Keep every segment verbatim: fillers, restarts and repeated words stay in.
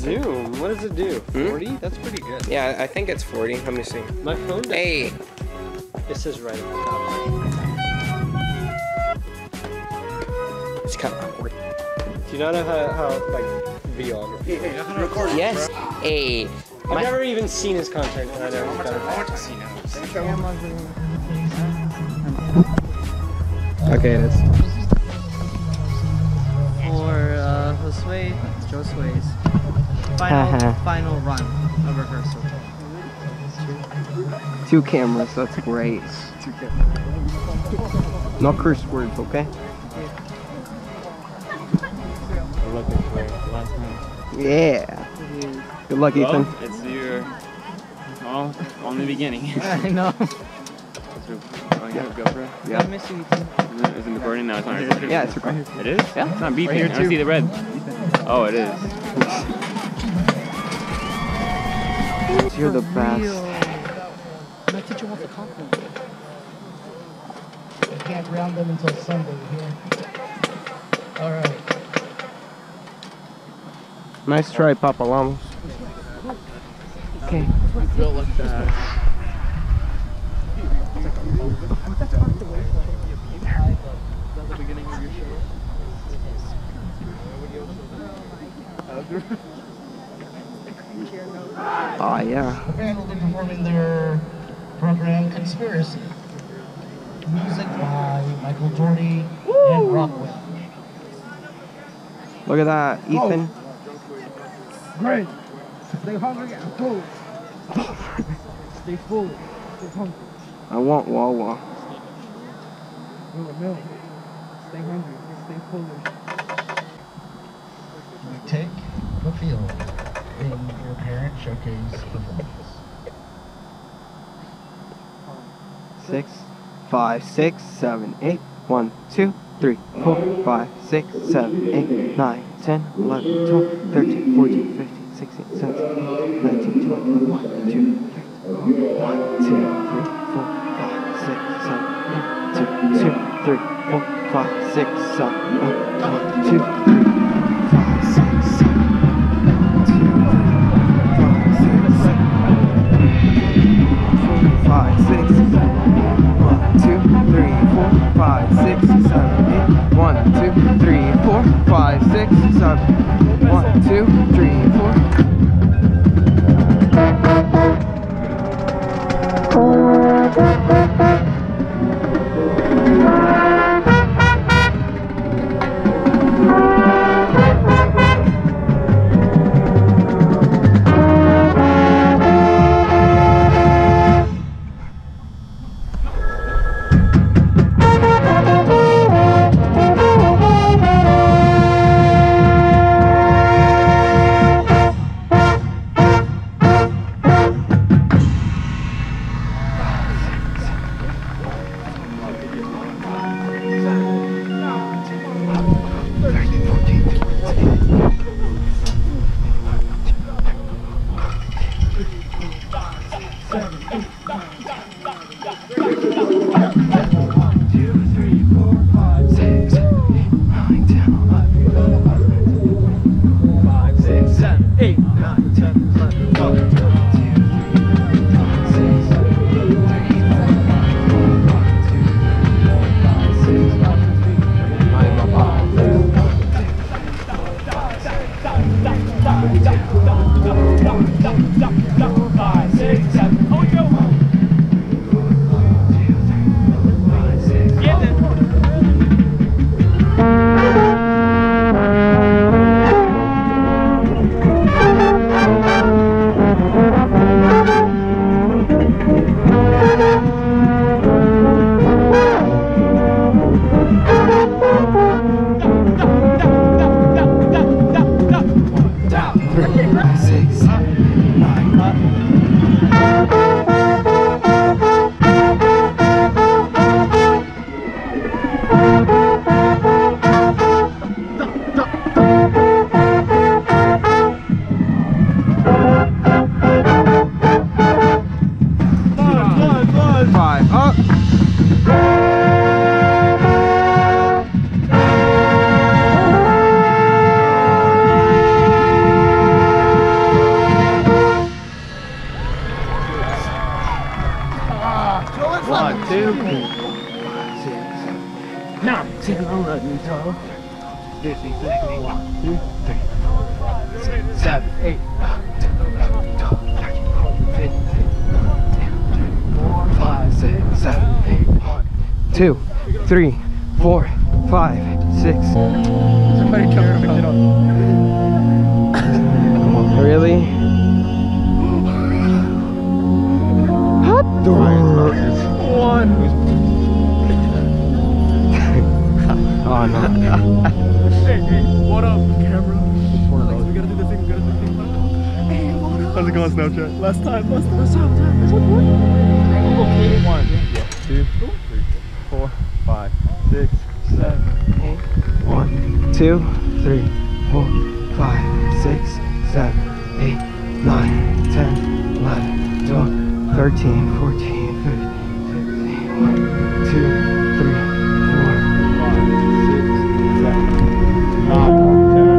Zoom. What does it do? Hmm? forty? That's pretty good. Yeah, I think it's forty. Let me see. My phone does. Hey. It says right at the top. It's kind of awkward. Do you not know how, how like, V R? Record Yes. Hey. I've My- never even seen his content, and I know he's better. Okay, it is. For uh, Josue, Josue's final final run of rehearsal. Two cameras, that's great. Two cameras. No curse words, okay? I'm looking for last name. Yeah. Good luck, Well, Ethan. it's your, well, only beginning. I know. Yeah. GoPro? Yeah. I miss you, Ethan. Is it, is it recording? No, it's not recording. Yeah, it's recording. It is? Yeah. It's not beeping. Right here, I don't too. see the red. Oh, it is. You're the best. My teacher wants a compliment. I can't ground them until Sunday here. All right. Nice try, Papa Lamos. Okay. Built like that. Oh, yeah. The band will be performing their program Conspiracy. Music by Michael Doherty and Rockwell. Look at that, Ethan. Great. Stay hungry and full. Stay full. Stay hungry. I want Wawa. No, no. Stay hungry. Stay full. We take the field in your parent showcase performance. Six, five, six, seven, eight. One, two, three, four, five, six, seven, eight, nine, ten, eleven, twelve, thirteen, fourteen, fifteen, sixteen, seventeen, nineteen, twenty, one, two, three, one, two, three, four, five, six, seven, eight, two, two, three, four, five, six, seven, one, two, three, five, six, seven, two, five, six, one, two, three, four, five, six, seven, eight, one, two, three, four, five, six, seven, one, two, three, four. One, two, three, four, six, nine, ten, eleven, twelve, fifteen, sixteen, one, two, three, six, seven, eight, nine, ten, eleven, twelve, thirteen, fourteen, fifteen, four, five, six, seven, eight, one, two, three, four, five, six. Somebody come and pick it up. Really? One. Oh no. Hey, hey, what up, camera? One of those. We gotta do the thing, we gotta do the thing. Hey, what up? How's it going, Snapchat? Last time, last time. Last time, last time. Okay. One, two, three, four, five, six, seven, eight. One, two, three, four, five, six, seven, eight, nine, ten, eleven, twelve, thirteen, fourteen, fifteen, sixteen, one, two, three, four, Five, six, seven, nine, ten.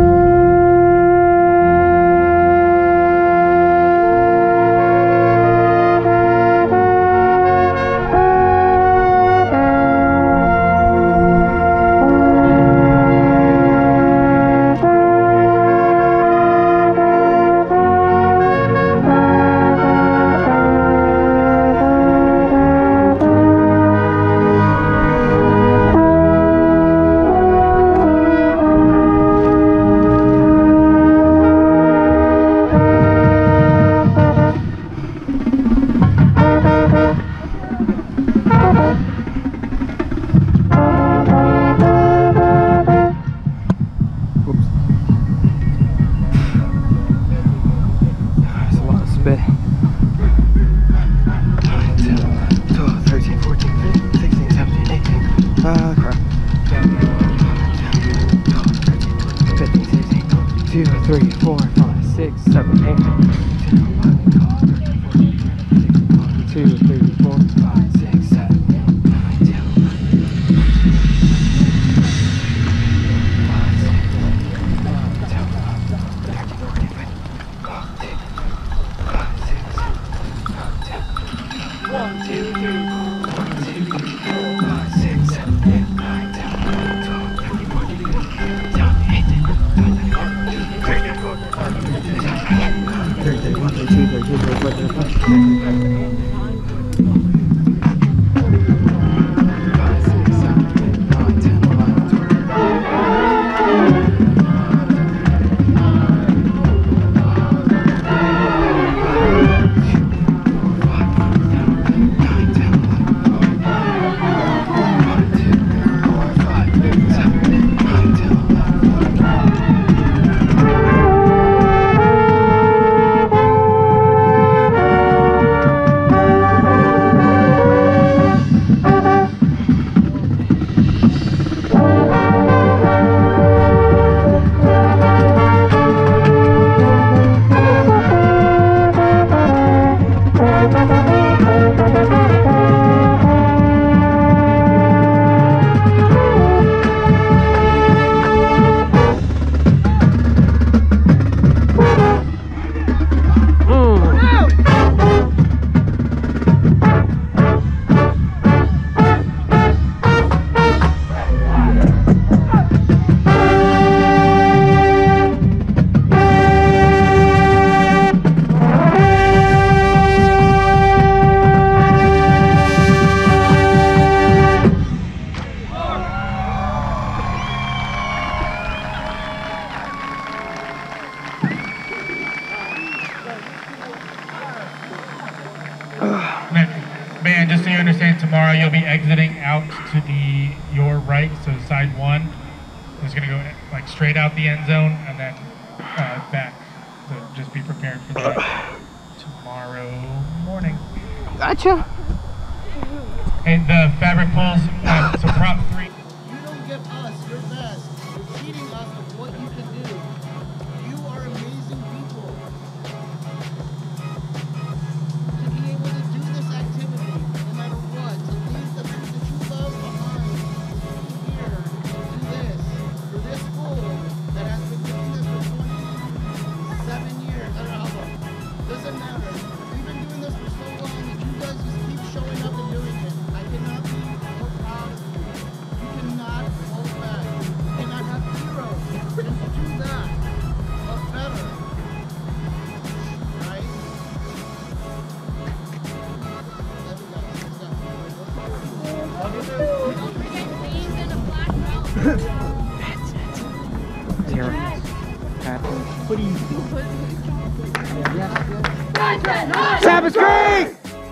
There's a lot of spit. nine, ten, twelve, thirteen, fourteen, fifteen, sixteen, seventeen, eighteen. Ah, crap. fifteen, sixteen, two, three, four, five, six, seven, eight, ten, eleven, twelve, thirteen, fourteen, fifteen, sixteen, one, two, three, four, five, six, seven, eight, nine, ten, Man, just so you understand, tomorrow you'll be exiting out to the your right, so side one. It's gonna go like straight out the end zone and then uh, back. So just be prepared for that tomorrow morning. Gotcha. And the fabric pulls, uh, so prop three. You don't give us your best. You're cheating us of what you can do. You are amazing people. To be able to do this activity, no matter what, to leave the things that you love behind here, do this, for this school that has been doing this for twenty-seven years, I don't know how long. Doesn't matter. We've been doing this for so long that you guys just keep showing up and doing Zero. Happy. Sabbath Creek!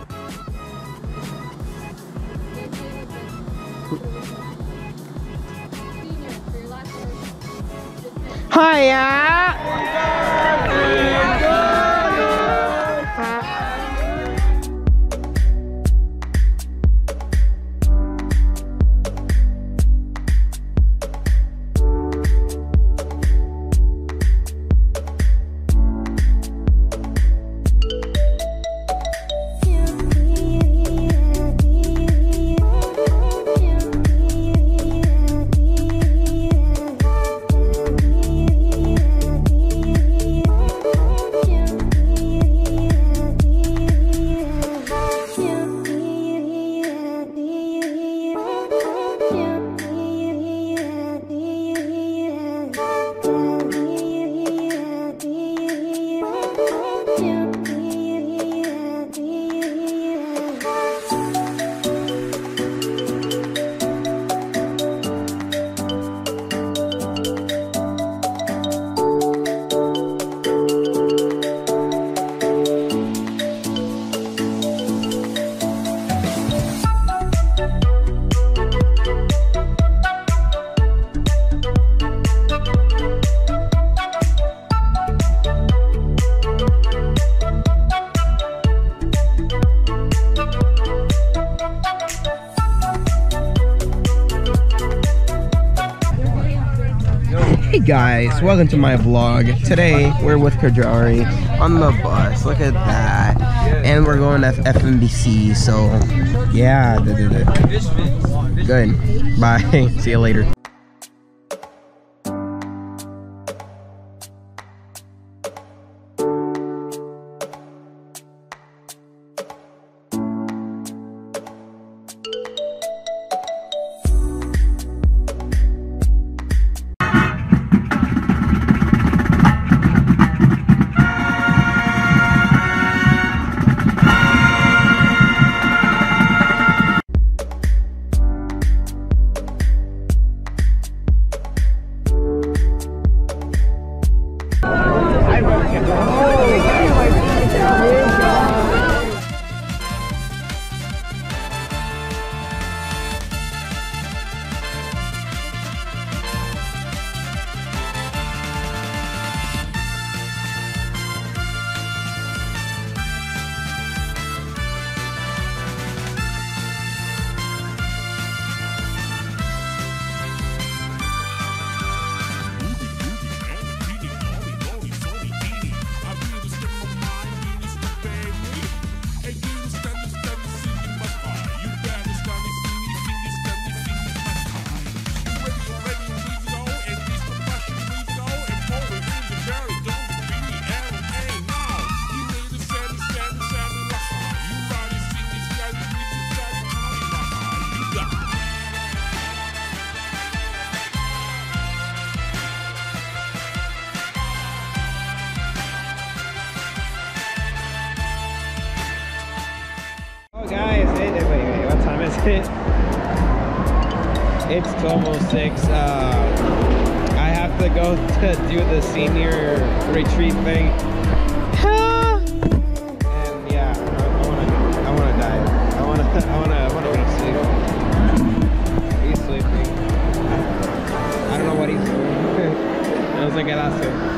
Hey guys, welcome to my vlog. Today we're with Kajari on the bus. Look at that. And we're going to F M B C. So yeah, good. Bye. See you later. It's almost six. Uh, I have to go to do the senior retreat thing. And yeah, I, I wanna, I wanna die. I wanna, I wanna, I wanna go to sleep. He's sleeping. I don't know what he's doing. I was like, I lost him.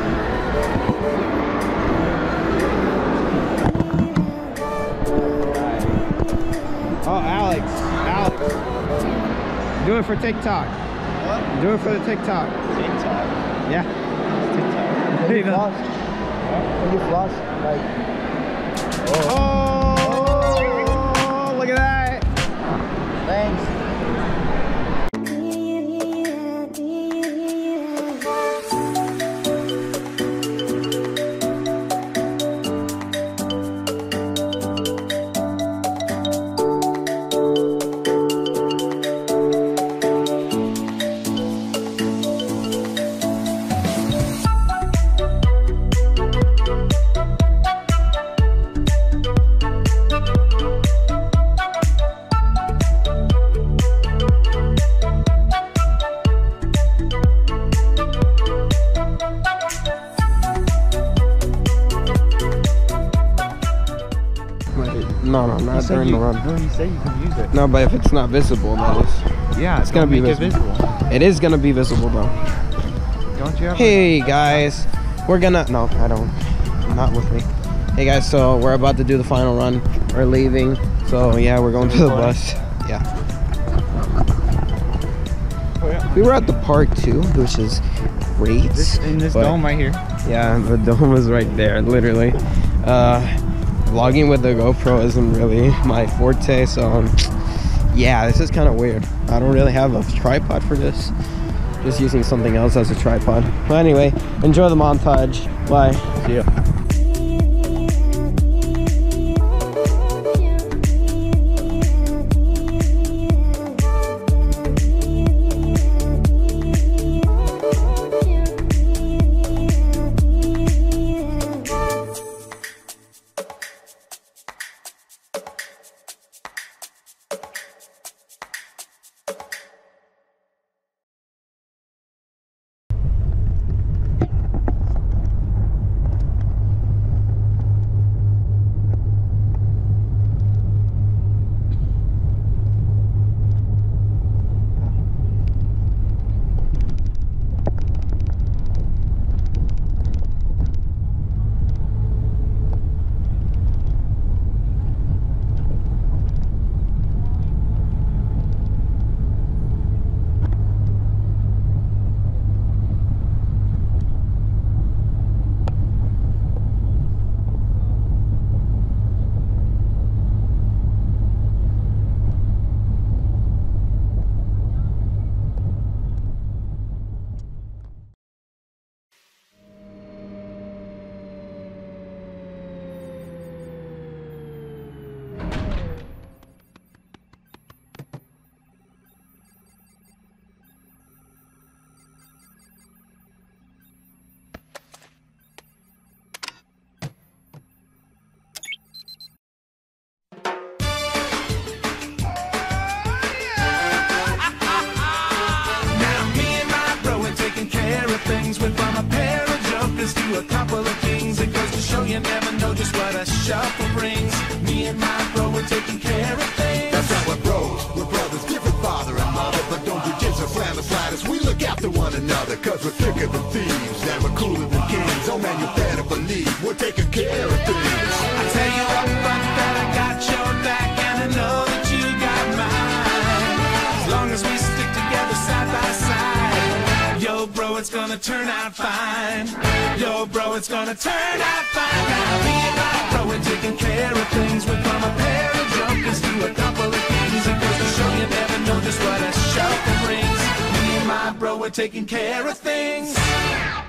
Oh, Alex, Alex. Do it for TikTok. What? Do it for the TikTok. TikTok? Yeah. TikTok. When you floss? When you floss? Like... Oh! Oh! Look at that! Thanks. No, no, not during the run. No, you say you can use it. No, but if it's not visible, that is. Yeah, It's gonna be make visible. it visible. It is gonna be visible though. Don't you ever? Hey guys, we're gonna. No, I don't. Not with me. Hey guys, so we're about to do the final run. We're leaving. So yeah, we're going to the bus. Yeah. Oh, yeah. We were at the park too, which is great. This, in this but- dome right here. Yeah, the dome is right there, literally. Uh, vlogging with the GoPro isn't really my forte, so um, yeah, this is kind of weird. I don't really have a tripod for this. Just using something else as a tripod. But anyway, enjoy the montage. Bye. See ya. A couple of kings, it goes to show you never know just what a shuffle brings. Me and my bro, we're taking care of things. That's how we're bros, we're brothers, different father and mother, but don't do jits or slam the slightest. We look after one another, cause we're thicker than thieves, and we're cooler than kings. Oh man, you better believe we're taking care of things. I tell you up front that I got your back, and I know that you got mine. As long as we stick together side by side, yo bro, it's gonna turn out fine. Yo, bro, it's gonna turn out fine. Now me and my bro, we're taking care of things. We're from a pair of jokers to a couple of kings. It goes to show you never know just what a shuffle brings. Me and my bro, we're taking care of things.